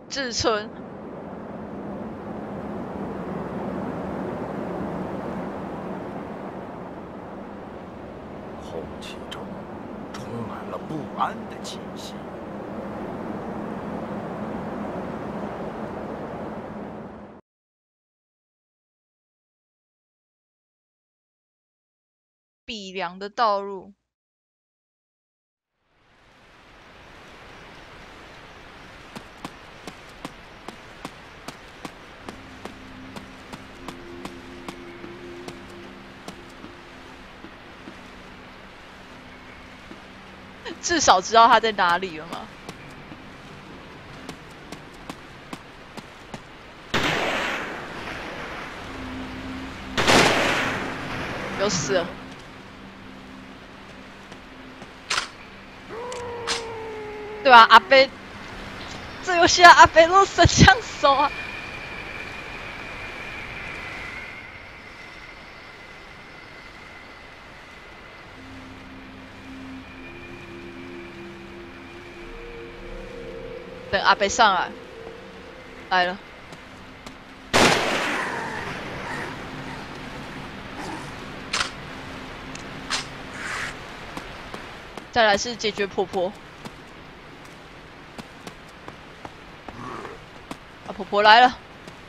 志村。 空气中充满了不安的气息。 比良的道路。至少知道他在哪里了吗？有死了。对啊，阿贝，这游戏啊，阿贝都神枪手啊。等阿贝上来，来了。再来是解决婆婆。啊，婆婆来了。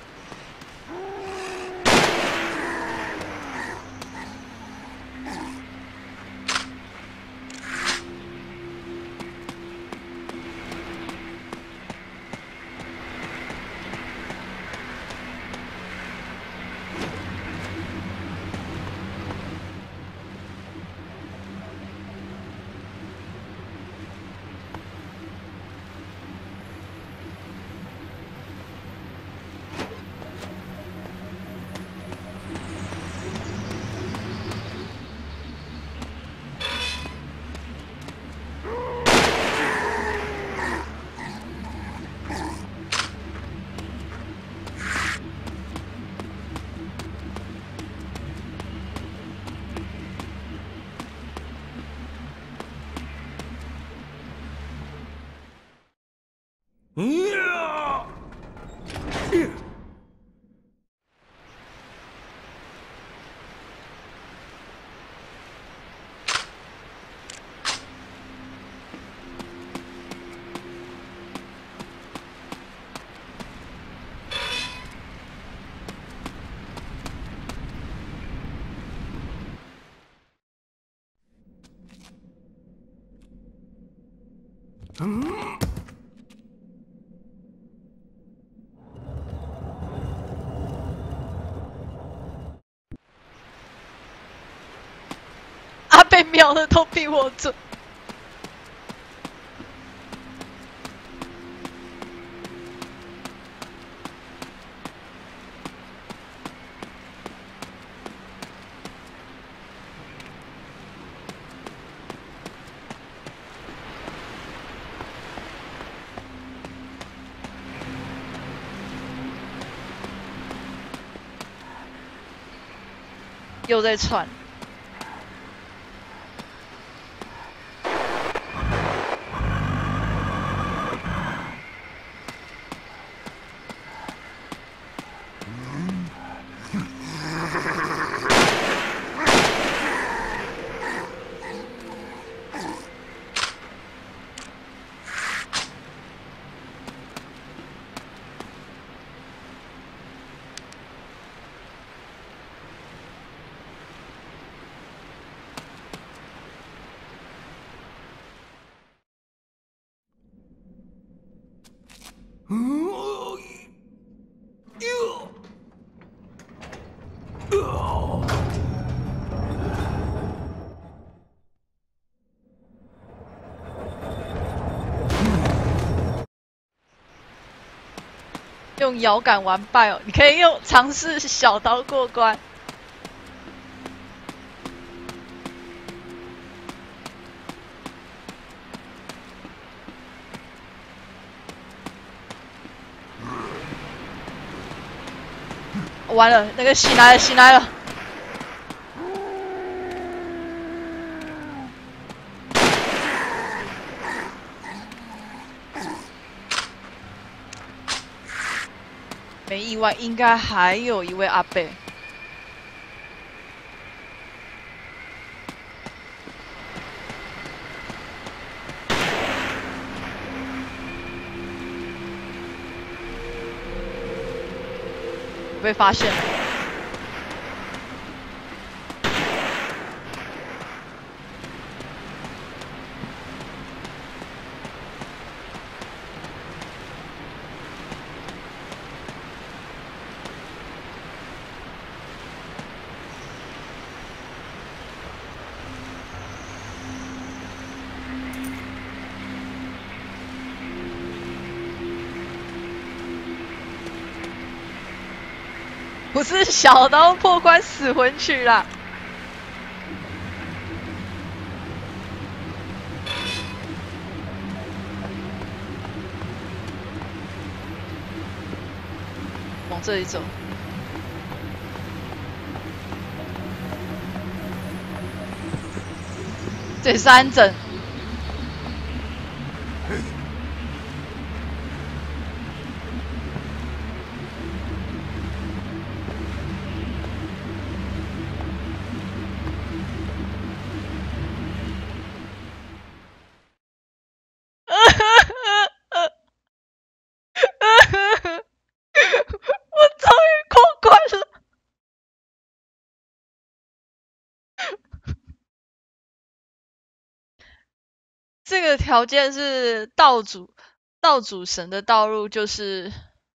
阿贝瞄的都比我准。又在窜。用摇杆玩败哦，你可以用尝试小刀过关。完了，那个醒来了，醒来了。 没意外，应该还有一位阿贝。被发现了。不是小刀破关死魂曲啦。往这里走。这是安整。我终于过关了。这个条件是道主神的道路，就是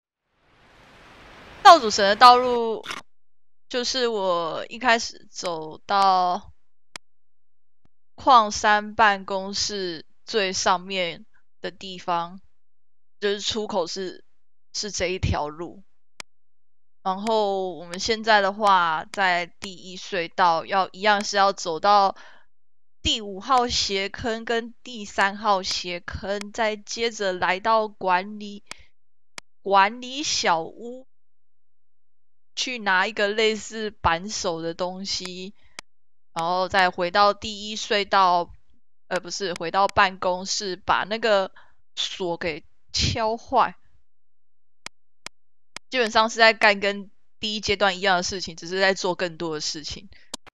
道主神的道路，就是我一开始走到矿山办公室最上面的地方，就是出口是这一条路。然后我们现在的话，在第一隧道一样是要走到第5号斜坑跟第3号斜坑，再接着来到管理小屋，去拿一个类似扳手的东西，然后再回到第一隧道，不是回到办公室，把那个锁给敲坏。基本上是在干跟第一阶段一样的事情，只是在做更多的事情。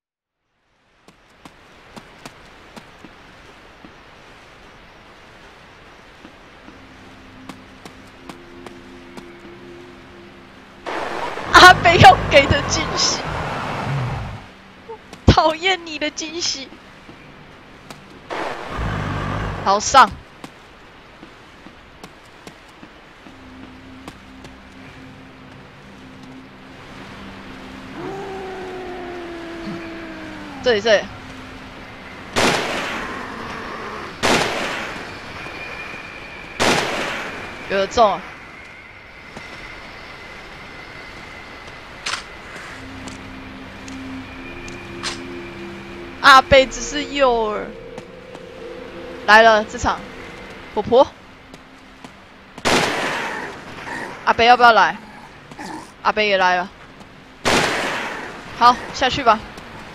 阿北要给的惊喜，讨厌你的惊喜。好上。这里，有的中。阿贝只是诱饵。来了，这场婆婆。阿贝要不要来？阿贝也来了。好，下去吧。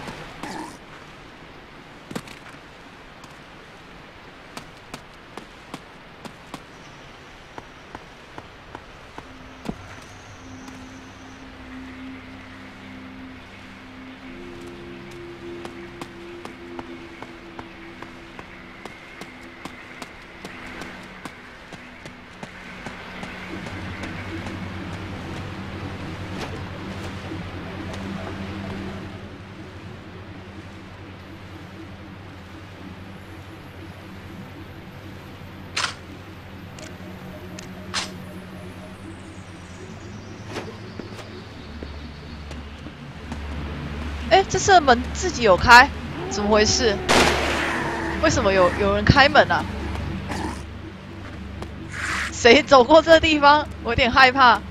这次的门自己有开，怎么回事？为什么有人开门啊？谁走过这个地方？我有点害怕。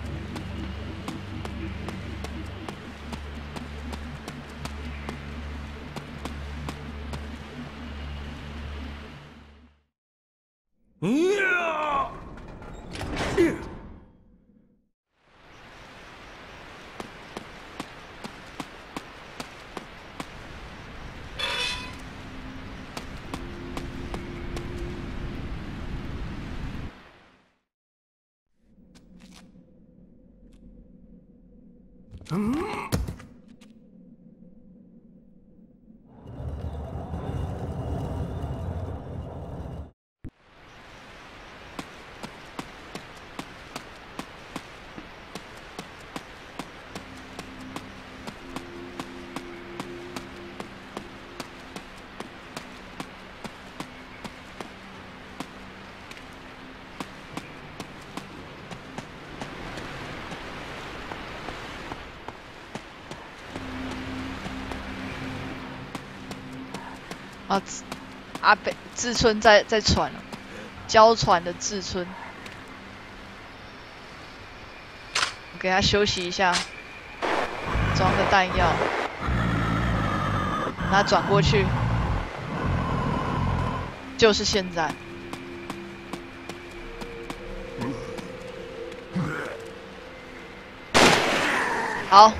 啊，阿北志村在传了，交传的志村，我给他休息一下，装个弹药，然后转过去，就是现在。好。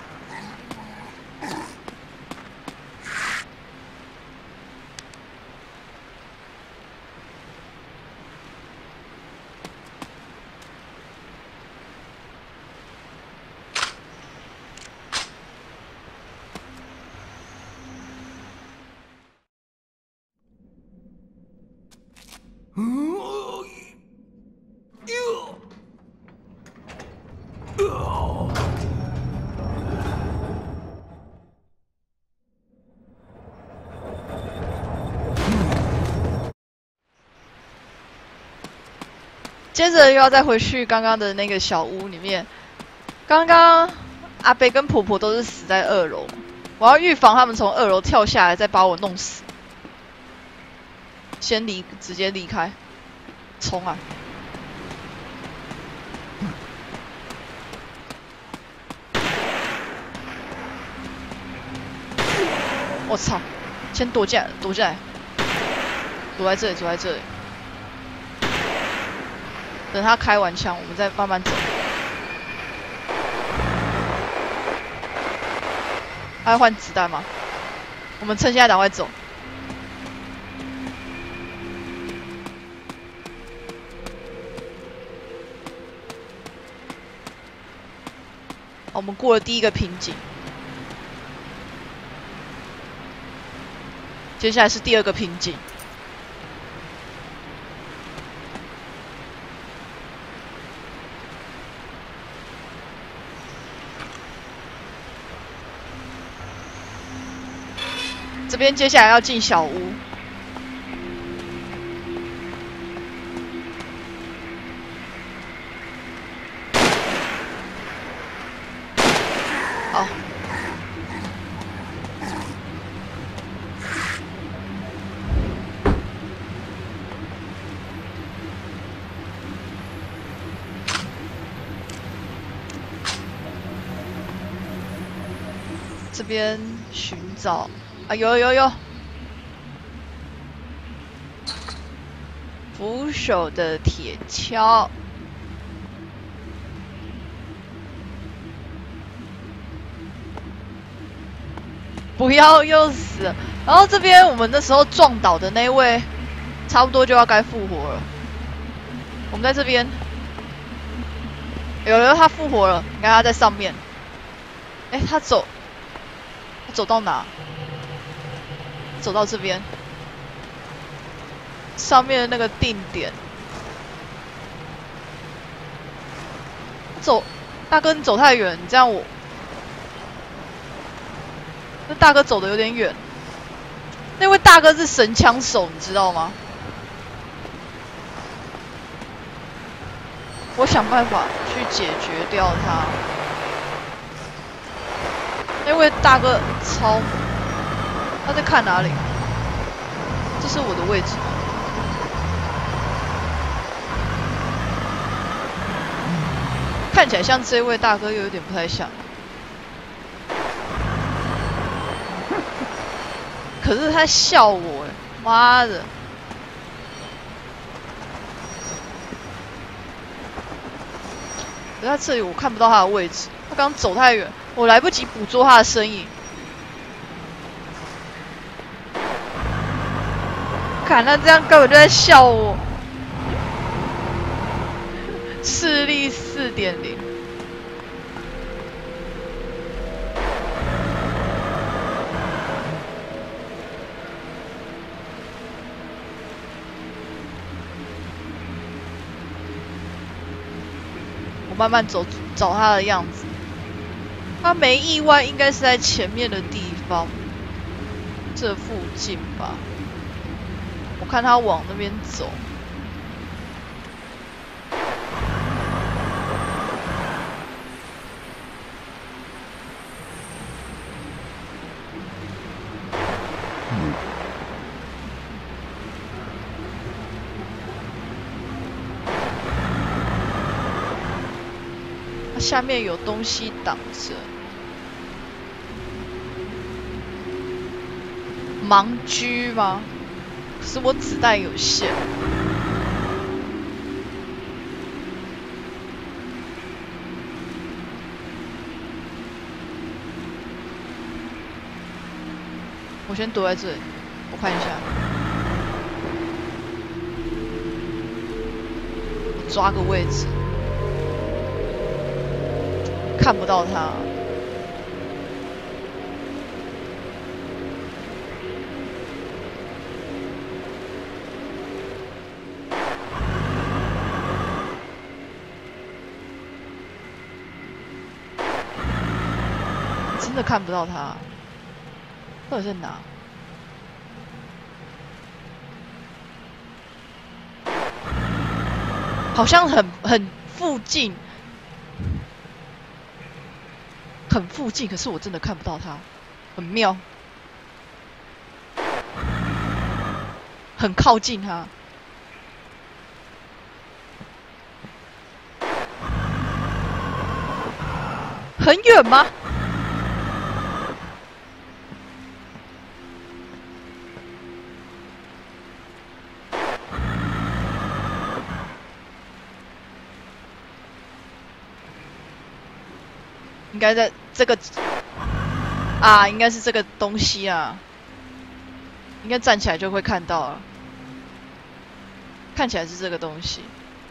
接着又要再回去刚刚的那个小屋里面。刚刚阿北跟婆婆都是死在2楼，我要预防他们从2楼跳下来再把我弄死。先直接离开，冲啊！我操！先躲进来，躲在这里，躲在这里。等他开完枪，我们再慢慢走。还要换子弹吗？我们趁现在赶快走。好，我们过了第一个瓶颈，接下来是第2个瓶颈。这边接下来要进小屋，好，这边寻找。啊，有！扶手的铁锹，不要又死了。然后这边我们那时候撞倒的那位，差不多就要该复活了。我们在这边，有他复活了，你看他在上面。哎，他走到哪？走到这边，上面的那个定点。大哥，你走太远，你这样那大哥走的有点远。那位大哥是神枪手，你知道吗？我想办法去解决掉他。那位大哥超。他在看哪里？这是我的位置。看起来像这位大哥，又有点不太像。可是他笑我，妈的！可是在这里我看不到他的位置，他刚走太远，我来不及捕捉他的身影。看他这样根本就在笑我。视力4.0， 我慢慢走，找他的样子。他没意外，应该是在前面的地方，这附近吧。我看他往那边走。下面有东西挡着，盲狙吗？可是我子弹有限。我先躲在这里，我看一下，我抓个位置。看不到他，真的看不到他，到底在哪？好像很附近。很附近，可是我真的看不到他，很妙，很靠近他，很远吗？应该在这个啊，应该是这个东西啊，应该站起来就会看到了，看起来是这个东西，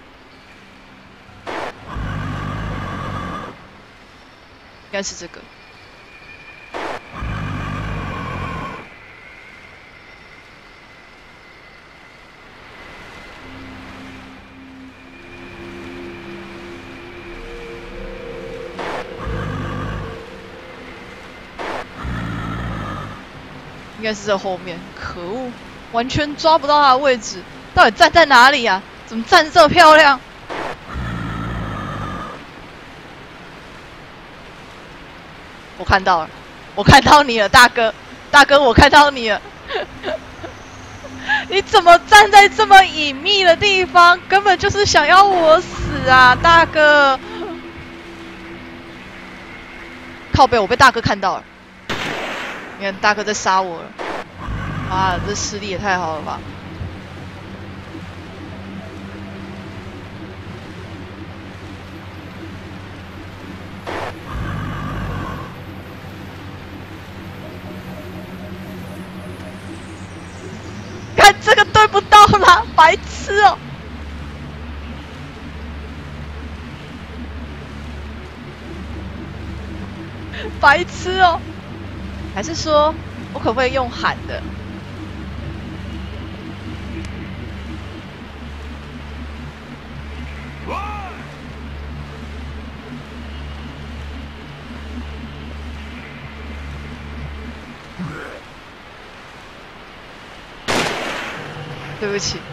应该是这个。应该是在后面，可恶，完全抓不到他的位置，到底站在哪里啊？怎么站这么漂亮？我看到了，我看到你了，大哥，大哥，我看到你了。你怎么站在这么隐秘的地方？根本就是想要我死啊，大哥！靠北，我被大哥看到了。你看大哥在杀我了，妈的，这视力也太好了吧！看这个对不到啦，白痴哦！白痴哦！还是说我可不可以用喊的？对不起。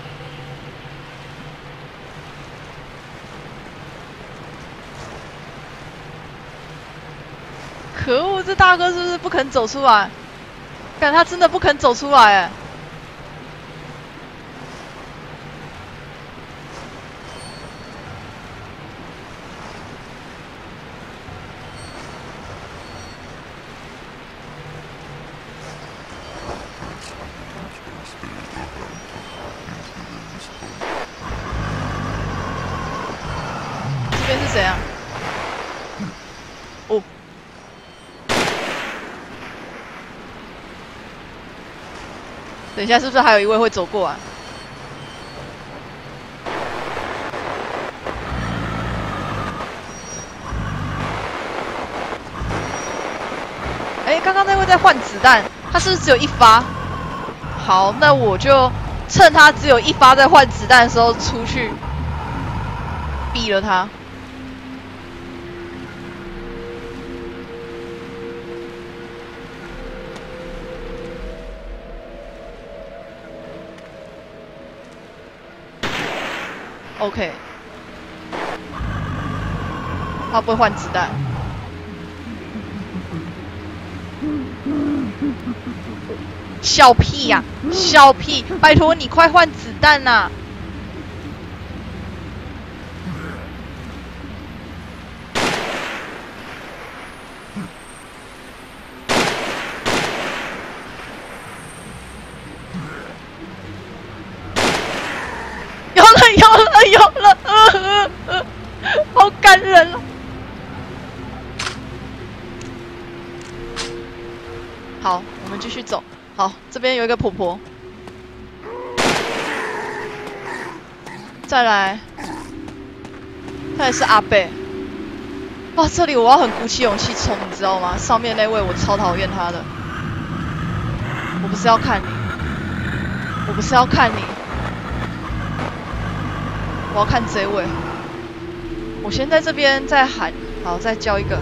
可恶，这大哥是不是不肯走出来？看他真的不肯走出来哎！这边是怎样？哦。等一下，是不是还有一位会走过来？哎，刚刚那位在换子弹，他是不是只有一发？好，那我就趁他只有一发在换子弹的时候出去，毙了他。 OK， 他不会换子弹。笑屁呀、笑屁！拜托你快换子弹呐、有了，好感人了。好，我们继续走。好，这边有一个婆婆。再来是阿贝。哇，这里我要很鼓起勇气冲，你知道吗？上面那位我超讨厌他的。我不是要看你，我不是要看你，我要看这位。我先在这边再喊，好，再叫一个。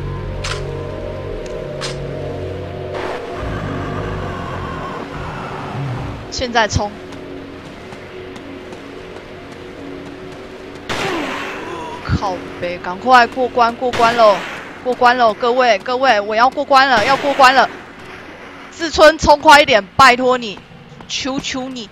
现在冲！靠北，赶快过关，过关喽，过关喽！各位，我要过关了，要过关了！志春，冲快一点，拜托你，求求你！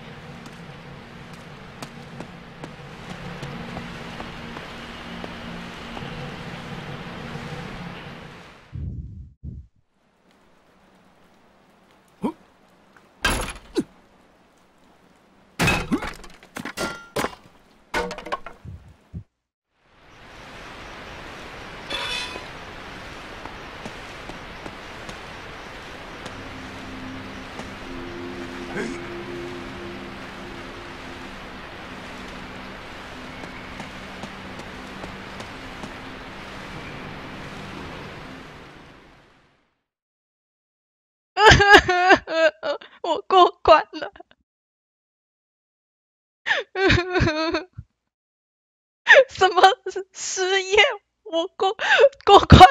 我过关了。什么失业？我过关